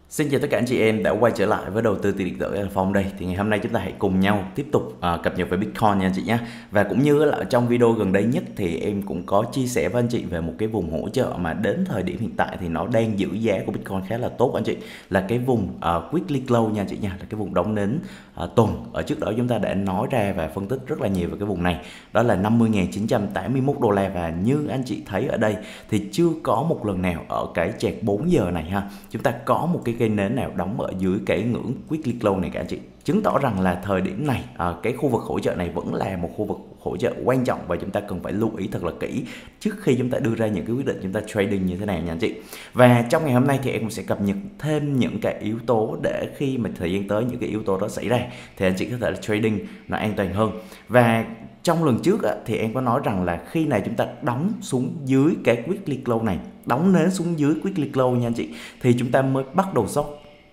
Xin chào tất cả anh chị em đã quay trở lại với đầu tư tiền điện tử An Phong đây. Thì ngày hôm nay chúng ta hãy cùng nhau tiếp tục cập nhật về Bitcoin nha anh chị nhé. Và cũng như là trong video gần đây nhất thì em cũng có chia sẻ với anh chị về một cái vùng hỗ trợ mà đến thời điểm hiện tại thì nó đang giữ giá của Bitcoin khá là tốt anh chị. Là cái vùng Weekly Low nha anh chị nha, là cái vùng đóng nến tuần. Ở trước đó chúng ta đã nói ra và phân tích rất là nhiều về cái vùng này. Đó là 50.981 đô la, và như anh chị thấy ở đây thì chưa có một lần nào ở cái chart 4 giờ này ha, chúng ta có một cái cây nến nào đóng ở dưới cái ngưỡng Weekly Low này cả anh chị. Chứng tỏ rằng là thời điểm này cái khu vực hỗ trợ này vẫn là một khu vực hỗ trợ quan trọng và chúng ta cần phải lưu ý thật là kỹ trước khi chúng ta đưa ra những cái quyết định chúng ta trading như thế này nha anh chị. Và trong ngày hôm nay thì em cũng sẽ cập nhật thêm những cái yếu tố để khi mà thời gian tới những cái yếu tố đó xảy ra thì anh chị có thể là trading nó an toàn hơn. Và trong lần trước thì em có nói rằng là khi này chúng ta đóng xuống dưới cái Weekly Low này, đóng nến xuống dưới Weekly Low nha anh chị, thì chúng ta mới bắt đầu sốc.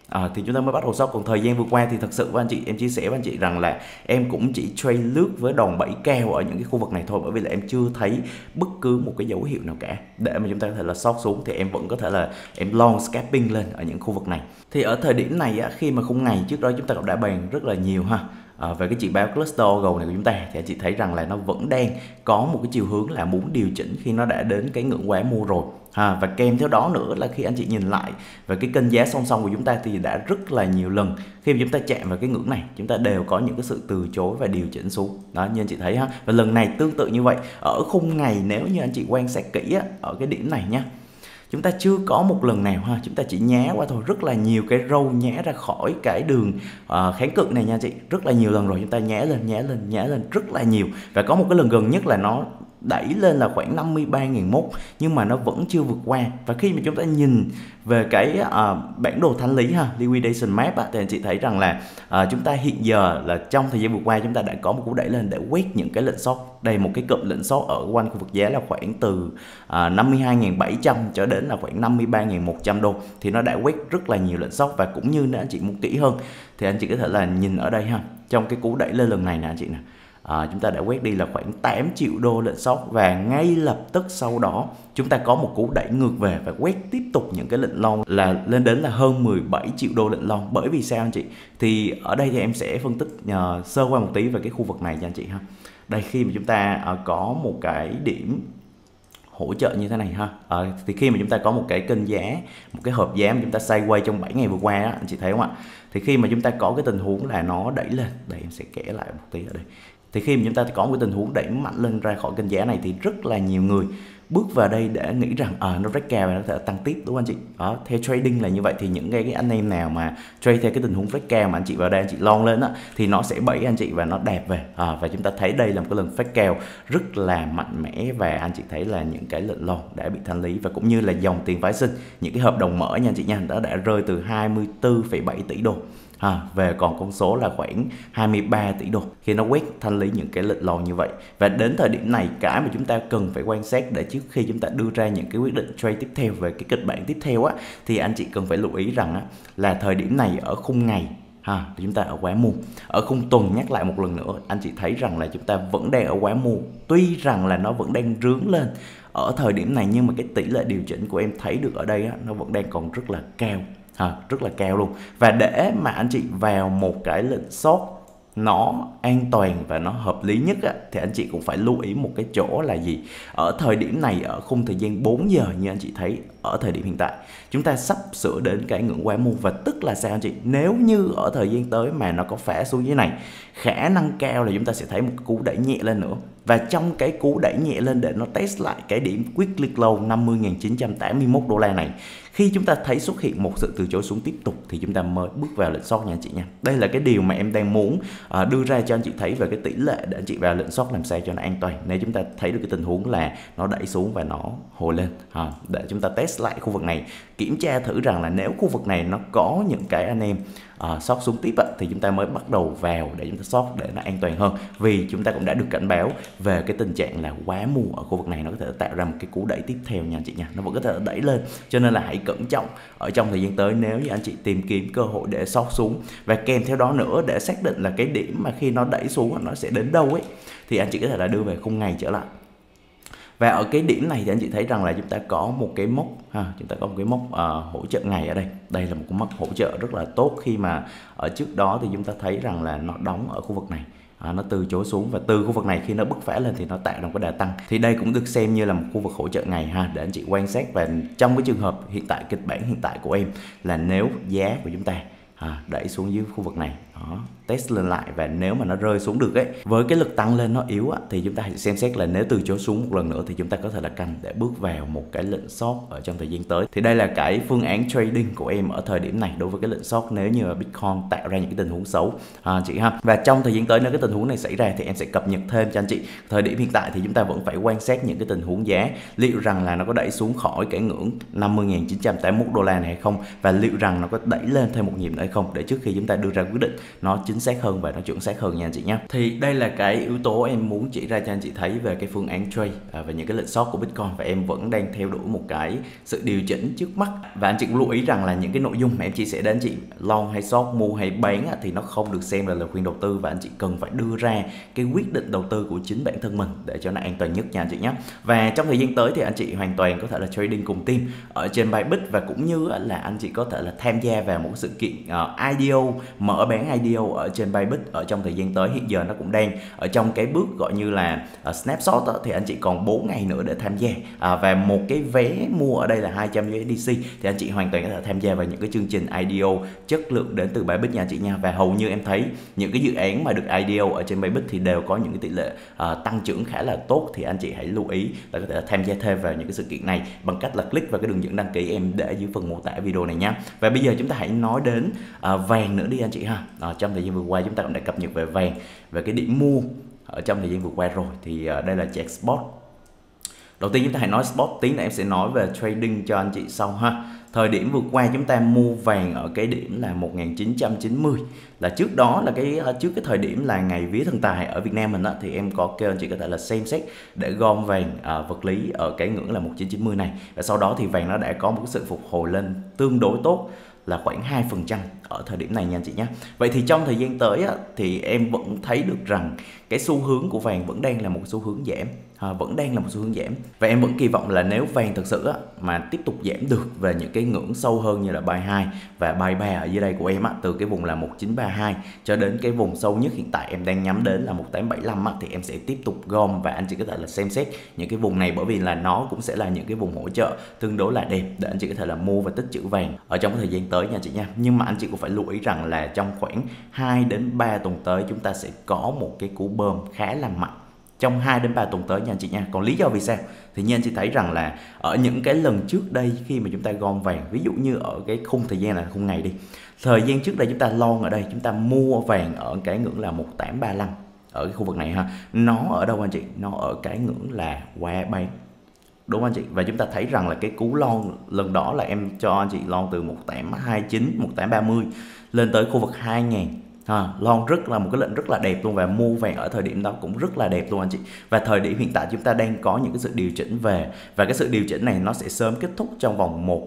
Còn thời gian vừa qua thì thật sự với anh chị, em chia sẻ với anh chị rằng là em cũng chỉ trade lướt với đòn bẩy cao ở những cái khu vực này thôi, bởi vì là em chưa thấy bất cứ một cái dấu hiệu nào cả để mà chúng ta có thể là sót xuống. Thì em vẫn có thể là em long scalping lên ở những khu vực này. Thì ở thời điểm này khi mà khung ngày trước đó chúng ta cũng đã bàn rất là nhiều ha, về cái chỉ báo cluster organ này của chúng ta, thì anh chị thấy rằng là nó vẫn đang có một cái chiều hướng là muốn điều chỉnh khi nó đã đến cái ngưỡng quá mua rồi. Và kèm theo đó nữa là khi anh chị nhìn lại về cái kênh giá song song của chúng ta thì đã rất là nhiều lần khi mà chúng ta chạm vào cái ngưỡng này, chúng ta đều có những cái sự từ chối và điều chỉnh xuống đó, như anh chị thấy ha. Và lần này tương tự như vậy ở khung ngày, nếu như anh chị quan sát kỹ ở cái điểm này nhá, chúng ta chưa có một lần nào ha, chúng ta chỉ nhá qua thôi, rất là nhiều cái râu nhá ra khỏi cái đường kháng cự này nha chị, rất là nhiều lần rồi, chúng ta nhá lên rất là nhiều. Và có một cái lần gần nhất là nó đẩy lên là khoảng 53.001 nhưng mà nó vẫn chưa vượt qua. Và khi mà chúng ta nhìn về cái bản đồ thanh lý ha, liquidation map thì anh chị thấy rằng là chúng ta hiện giờ là trong thời gian vừa qua chúng ta đã có một cú đẩy lên để quét những cái lệnh short. Đây một cái cụm lệnh short ở quanh khu vực giá là khoảng từ 52.700 cho đến là khoảng 53.100 đô, thì nó đã quét rất là nhiều lệnh short. Và cũng như nếu anh chị muốn kỹ hơn thì anh chị có thể là nhìn ở đây ha, trong cái cú đẩy lên lần này nè anh chị nè, chúng ta đã quét đi là khoảng 8 triệu đô lệnh short, và ngay lập tức sau đó chúng ta có một cú đẩy ngược về và quét tiếp tục những cái lệnh long là lên đến là hơn 17 triệu đô lệnh long. Bởi vì sao anh chị? Thì ở đây thì em sẽ phân tích sơ qua một tí về cái khu vực này cho anh chị ha. Đây, khi mà chúng ta có một cái điểm hỗ trợ như thế này ha, thì khi mà chúng ta có một cái kênh giá, một cái hộp giá mà chúng ta sideways trong 7 ngày vừa qua đó, anh chị thấy không ạ? Thì khi mà chúng ta có cái tình huống là nó đẩy lên, đây em sẽ kẻ lại một tí ở đây. Thì khi mà chúng ta có một cái tình huống đẩy mạnh lên ra khỏi kênh giá này thì rất là nhiều người bước vào đây để nghĩ rằng nó break cao và nó có thể tăng tiếp, đúng không anh chị? Đó, theo trading là như vậy. Thì những cái anh em nào mà trade theo cái tình huống break cao mà anh chị vào đây anh chị long lên thì nó sẽ bẫy anh chị và nó đạp về. Và chúng ta thấy đây là một cái lần break cao rất là mạnh mẽ, và anh chị thấy là những cái lệnh long đã bị thanh lý, và cũng như là dòng tiền phái sinh, những cái hợp đồng mở nha anh chị nha, nó đã rơi từ 24,7 tỷ đô về còn con số là khoảng 23 tỷ đô khi nó quét thanh lý những cái lệnh long như vậy. Và đến thời điểm này, cái mà chúng ta cần phải quan sát để trước khi chúng ta đưa ra những cái quyết định trade tiếp theo về cái kịch bản tiếp theo thì anh chị cần phải lưu ý rằng là thời điểm này ở khung ngày thì chúng ta ở quá mua. Ở khung tuần, nhắc lại một lần nữa, anh chị thấy rằng là chúng ta vẫn đang ở quá mua, tuy rằng là nó vẫn đang rướn lên ở thời điểm này, nhưng mà cái tỷ lệ điều chỉnh của em thấy được ở đây nó vẫn đang còn rất là cao, rất là cao luôn. Và để mà anh chị vào một cái lệnh short nó an toàn và nó hợp lý nhất thì anh chị cũng phải lưu ý một cái chỗ là gì? Ở thời điểm này, ở khung thời gian 4 giờ như anh chị thấy ở thời điểm hiện tại, chúng ta sắp sửa đến cái ngưỡng quá mua. Và tức là sao anh chị? Nếu như ở thời gian tới mà nó có phá xuống dưới này, khả năng cao là chúng ta sẽ thấy một cú đẩy nhẹ lên nữa. Và trong cái cú đẩy nhẹ lên để nó test lại cái điểm Weekly Low 50.981 đô la này, khi chúng ta thấy xuất hiện một sự từ chối xuống tiếp tục thì chúng ta mới bước vào lệnh short nha anh chị nha. Đây là cái điều mà em đang muốn đưa ra cho anh chị thấy về cái tỷ lệ để anh chị vào lệnh short làm sao cho nó an toàn. Nếu chúng ta thấy được cái tình huống là nó đẩy xuống và nó hồi lên, để chúng ta test lại khu vực này, kiểm tra thử rằng là nếu khu vực này nó có những cái anh em short xuống tiếp thì chúng ta mới bắt đầu vào để chúng ta short để nó an toàn hơn. Vì chúng ta cũng đã được cảnh báo về cái tình trạng là quá mua ở khu vực này, nó có thể tạo ra một cái cú đẩy tiếp theo nha anh chị nha, nó vẫn có thể đẩy lên. Cho nên là hãy cẩn trọng ở trong thời gian tới nếu như anh chị tìm kiếm cơ hội để short xuống. Và kèm theo đó nữa, để xác định là cái điểm mà khi nó đẩy xuống nó sẽ đến đâu thì anh chị có thể là đưa về khung ngày trở lại. Và ở cái điểm này thì anh chị thấy rằng là chúng ta có một cái mốc ha, chúng ta có một cái mốc hỗ trợ ngày ở đây. Đây là một cái mốc hỗ trợ rất là tốt, khi mà ở trước đó thì chúng ta thấy rằng là nó đóng ở khu vực này. Nó từ chối xuống, và từ khu vực này khi nó bứt phá lên thì nó tạo ra một cái đà tăng. Thì đây cũng được xem như là một khu vực hỗ trợ ngày ha, để anh chị quan sát. Và trong cái trường hợp hiện tại, kịch bản hiện tại của em là nếu giá của chúng ta đẩy xuống dưới khu vực này đó, test lên lại, và nếu mà nó rơi xuống được ấy, với cái lực tăng lên nó yếu thì chúng ta hãy xem xét là nếu từ chối xuống một lần nữa thì chúng ta có thể là canh để bước vào một cái lệnh short ở trong thời gian tới. Thì đây là cái phương án trading của em ở thời điểm này đối với cái lệnh short nếu như Bitcoin tạo ra những cái tình huống xấu chị ha. Và trong thời gian tới nếu cái tình huống này xảy ra thì em sẽ cập nhật thêm cho anh chị. Thời điểm hiện tại thì chúng ta vẫn phải quan sát những cái tình huống giá, liệu rằng là nó có đẩy xuống khỏi cái ngưỡng 50.981 đô la này hay không, và liệu rằng nó có đẩy lên thêm một nhịp nữa hay không, để trước khi chúng ta đưa ra quyết định nó chính xác hơn và nó chuẩn xác hơn nha anh chị nhé. Thì đây là cái yếu tố em muốn chỉ ra cho anh chị thấy về cái phương án trade và những cái lệnh short của Bitcoin, và em vẫn đang theo đuổi một cái sự điều chỉnh trước mắt. Và anh chị cũng lưu ý rằng là những cái nội dung mà em chia sẻ đến anh chị, long hay short, mua hay bán thì nó không được xem là lời khuyên đầu tư, và anh chị cần phải đưa ra cái quyết định đầu tư của chính bản thân mình để cho nó an toàn nhất nha anh chị nhé. Và trong thời gian tới thì anh chị hoàn toàn có thể là trading cùng team ở trên Bybit, và cũng như là anh chị có thể là tham gia vào một sự kiện IDO, mở bán IDO ở trên Bybit ở trong thời gian tới. Hiện giờ nó cũng đang ở trong cái bước gọi như là snapshot thì anh chị còn 4 ngày nữa để tham gia, và một cái vé mua ở đây là 200 USDC thì anh chị hoàn toàn có thể tham gia vào những cái chương trình IDO chất lượng đến từ Bybit nha anh chị nha. Và hầu như em thấy những cái dự án mà được IDO ở trên Bybit thì đều có những cái tỷ lệ tăng trưởng khá là tốt, thì anh chị hãy lưu ý là có thể tham gia thêm vào những cái sự kiện này bằng cách là click vào cái đường dẫn đăng ký em để dưới phần mô tả video này nhé. Và bây giờ chúng ta hãy nói đến vàng nữa đi anh chị ha. Trong thời gian vừa qua chúng ta cũng đã cập nhật về vàng, về cái điểm mua ở trong thời gian vừa qua rồi. Thì đây là chart spot. Đầu tiên chúng ta hãy nói spot, tí nữa em sẽ nói về trading cho anh chị sau ha. Thời điểm vừa qua chúng ta mua vàng ở cái điểm là 1990, là trước đó là trước cái thời điểm là ngày vía thần tài ở Việt Nam mình thì em có kêu anh chị có thể là xem xét để gom vàng vật lý ở cái ngưỡng là 1990 này. Và sau đó thì vàng nó đã có một sự phục hồi lên tương đối tốt, là khoảng 2% ở thời điểm này nha anh chị nhé. Vậy thì trong thời gian tới thì em vẫn thấy được rằng cái xu hướng của vàng vẫn đang là một xu hướng giảm, và em vẫn kỳ vọng là nếu vàng thực sự mà tiếp tục giảm được về những cái ngưỡng sâu hơn như là buy 2 và buy 3 ở dưới đây của em từ cái vùng là 1932 cho đến cái vùng sâu nhất hiện tại em đang nhắm đến là 1875 thì em sẽ tiếp tục gom, và anh chị có thể là xem xét những cái vùng này, bởi vì là nó cũng sẽ là những cái vùng hỗ trợ tương đối là đẹp để anh chị có thể là mua và tích trữ vàng ở trong cái thời gian tới nha anh chị nha. Nhưng mà anh chị cũng phải lưu ý rằng là trong khoảng 2 đến 3 tuần tới chúng ta sẽ có một cái cú bơm khá là mạnh trong 2 đến 3 tuần tới nha anh chị nha. Còn lý do vì sao thì như anh chị thấy rằng là ở những cái lần trước đây khi mà chúng ta gom vàng, ví dụ như ở cái khung thời gian là khung ngày đi, thời gian trước đây chúng ta long ở đây, chúng ta mua vàng ở cái ngưỡng là 1835 ở cái khu vực này ha. Nó ở đâu anh chị? Nó ở cái ngưỡng là qua bán, đúng không anh chị? Và chúng ta thấy rằng là cái cú long lần đó là em cho anh chị long từ 1829, 1830 lên tới khu vực 2000. Long rất là một cái lệnh rất là đẹp luôn, và mua vàng ở thời điểm đó cũng rất là đẹp luôn anh chị. Và thời điểm hiện tại chúng ta đang có những cái sự điều chỉnh về, và cái sự điều chỉnh này nó sẽ sớm kết thúc trong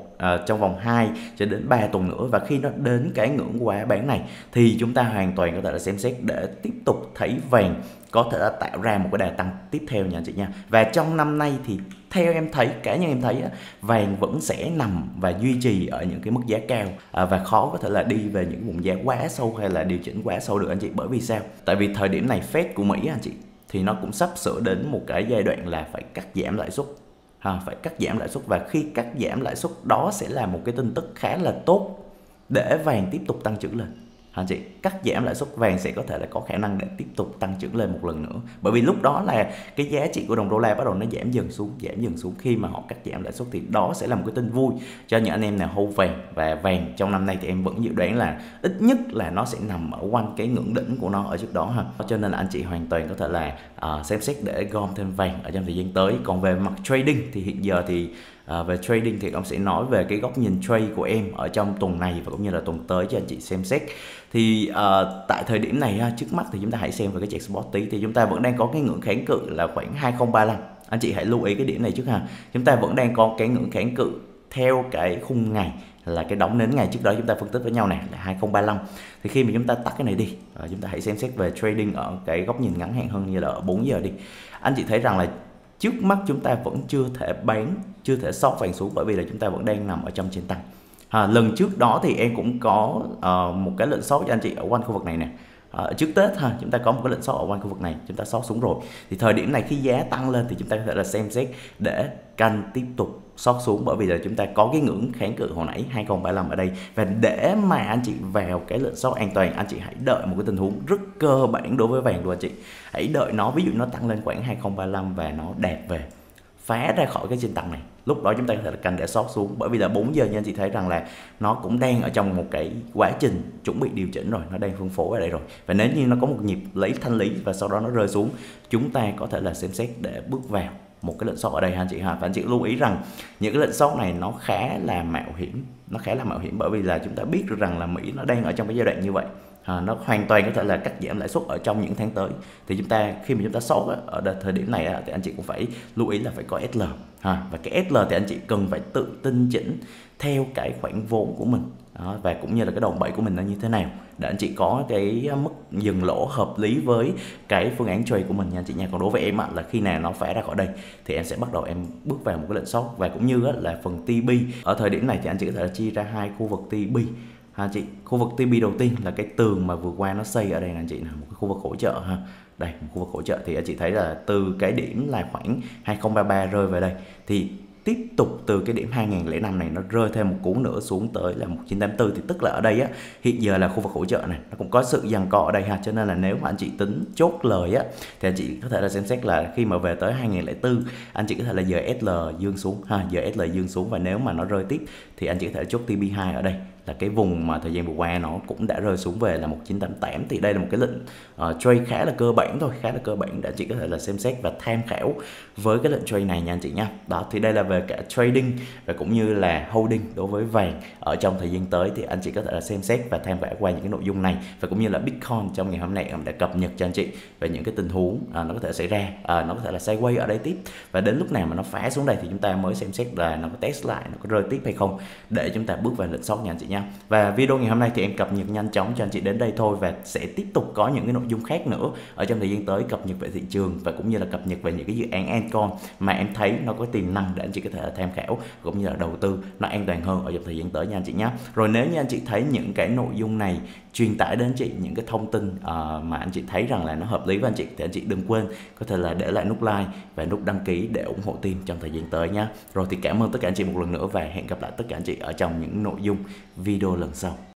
vòng 2 cho đến 3 tuần nữa. Và khi nó đến cái ngưỡng quá bán này thì chúng ta hoàn toàn có thể là xem xét để tiếp tục thấy vàng có thể là tạo ra một cái đà tăng tiếp theo nha anh chị nha. Và trong năm nay thì theo em thấy, cá nhân em thấy vàng vẫn sẽ nằm và duy trì ở những cái mức giá cao, và khó có thể là đi về những vùng giá quá sâu hay là điều chỉnh quá sâu được anh chị. Bởi vì sao? Tại vì thời điểm này Fed của Mỹ anh chị thì nó cũng sắp sửa đến một cái giai đoạn là phải cắt giảm lãi suất, phải cắt giảm lãi suất, và khi cắt giảm lãi suất đó sẽ là một cái tin tức khá là tốt để vàng tiếp tục tăng trưởng lên. Anh chị, cắt giảm lãi suất vàng sẽ có thể là có khả năng để tiếp tục tăng trưởng lên một lần nữa, bởi vì lúc đó là cái giá trị của đồng đô la bắt đầu nó giảm dần xuống. Khi mà họ cắt giảm lãi suất thì đó sẽ là một cái tin vui cho những anh em nào hold vàng. Và vàng trong năm nay thì em vẫn dự đoán là ít nhất là nó sẽ nằm ở quanh cái ngưỡng đỉnh của nó ở trước đó ha. Cho nên là anh chị hoàn toàn có thể là xem xét để gom thêm vàng ở trong thời gian tới. Còn về mặt trading thì hiện giờ thì về trading thì ông sẽ nói về cái góc nhìn trade của em ở trong tuần này và cũng như là tuần tới cho anh chị xem xét. Thì tại thời điểm này trước mắt thì chúng ta hãy xem về cái chart spot tí, thì chúng ta vẫn đang có cái ngưỡng kháng cự là khoảng 2035. Anh chị hãy lưu ý cái điểm này trước ha. Chúng ta vẫn đang có cái ngưỡng kháng cự theo cái khung ngày là cái đóng nến ngày trước đó chúng ta phân tích với nhau này là 2035. Thì khi mà chúng ta tắt cái này đi, chúng ta hãy xem xét về trading ở cái góc nhìn ngắn hạn hơn như là ở 4 giờ đi. Anh chị thấy rằng là trước mắt chúng ta vẫn chưa thể bán, chưa thể sót vàng xuống, bởi vì là chúng ta vẫn đang nằm ở trong trên tăng. Lần trước đó thì em cũng có một cái lệnh short cho anh chị ở quanh khu vực này nè. Trước Tết chúng ta có một cái lệnh short ở quanh khu vực này, chúng ta short xuống rồi. Thì thời điểm này khi giá tăng lên thì chúng ta có thể là xem xét để canh tiếp tục short xuống, bởi vì là chúng ta có cái ngưỡng kháng cự hồi nãy 2035 ở đây. Và để mà anh chị vào cái lệnh short an toàn, anh chị hãy đợi một cái tình huống rất cơ bản đối với vàng luôn anh chị. Hãy đợi nó, ví dụ nó tăng lên khoảng 2035 và nó đạp về, phá ra khỏi cái trên tăng này, lúc đó chúng ta có thể là canh để short xuống. Bởi vì là 4 giờ như anh chị thấy rằng là nó cũng đang ở trong một cái quá trình chuẩn bị điều chỉnh rồi, nó đang phân phối ở đây rồi. Và nếu như nó có một nhịp lấy thanh lý và sau đó nó rơi xuống, chúng ta có thể là xem xét để bước vào một cái lệnh short ở đây anh chị ha. Và anh chị lưu ý rằng những cái lệnh short này nó khá là mạo hiểm, bởi vì là chúng ta biết được rằng là Mỹ nó đang ở trong cái giai đoạn như vậy. Nó hoàn toàn có thể là cắt giảm lãi suất ở trong những tháng tới. Thì chúng ta khi mà chúng ta short ở thời điểm này thì anh chị cũng phải lưu ý là phải có SL. Và cái SL thì anh chị cần phải tự tinh chỉnh theo cái khoản vốn của mình. Và cũng như là cái đòn bẩy của mình nó như thế nào để anh chị có cái mức dừng lỗ hợp lý với cái phương án trade của mình nha anh chị nha. Còn đối với em là khi nào nó phá ra khỏi đây thì em sẽ bắt đầu em bước vào một cái lệnh short. Và cũng như là phần TP ở thời điểm này thì anh chị có thể là chia ra hai khu vực TP. Chị, khu vực TP đầu tiên là cái tường mà vừa qua nó xây ở đây nè anh chị, một cái khu vực hỗ trợ ha. Đây, một khu vực hỗ trợ thì anh chị thấy là từ cái điểm là khoảng 2033 rơi về đây thì tiếp tục từ cái điểm 2005 này nó rơi thêm một cú nữa xuống tới là 1984, thì tức là ở đây hiện giờ là khu vực hỗ trợ này nó cũng có sự giằng co ở đây ha. Cho nên là nếu mà anh chị tính chốt lời thì anh chị có thể là xem xét là khi mà về tới 2004 anh chị có thể là giờ SL dương xuống giờ SL dương xuống, và nếu mà nó rơi tiếp thì anh chị có thể chốt TP2 ở đây, là cái vùng mà thời gian vừa qua nó cũng đã rơi xuống về là 1988. Thì đây là một cái lệnh trade khá là cơ bản thôi, khá là cơ bản để anh chị có thể là xem xét và tham khảo với cái lệnh trade này nha anh chị nha. Đó, thì đây là về cả trading và cũng như là holding đối với vàng ở trong thời gian tới, thì anh chị có thể là xem xét và tham khảo qua những cái nội dung này. Và cũng như là Bitcoin trong ngày hôm nay em đã cập nhật cho anh chị về những cái tình huống nó có thể xảy ra, nó có thể là sideways ở đây tiếp, và đến lúc nào mà nó phá xuống đây thì chúng ta mới xem xét là nó có test lại, nó có rơi tiếp hay không để chúng ta bước vào lệnh short nha anh chị nha. Và video ngày hôm nay thì em cập nhật nhanh chóng cho anh chị đến đây thôi, và sẽ tiếp tục có những cái nội dung khác nữa ở trong thời gian tới, cập nhật về thị trường và cũng như là cập nhật về những cái dự án Ancon mà em thấy nó có tiềm năng để anh chị có thể là tham khảo cũng như là đầu tư nó an toàn hơn ở trong thời gian tới nha anh chị nhé. Rồi nếu như anh chị thấy những cái nội dung này truyền tải đến anh chị những cái thông tin mà anh chị thấy rằng là nó hợp lý với anh chị, thì anh chị đừng quên có thể là để lại nút like và nút đăng ký để ủng hộ team trong thời gian tới nhé. Rồi thì cảm ơn tất cả anh chị một lần nữa và hẹn gặp lại tất cả anh chị ở trong những nội dung video lần sau.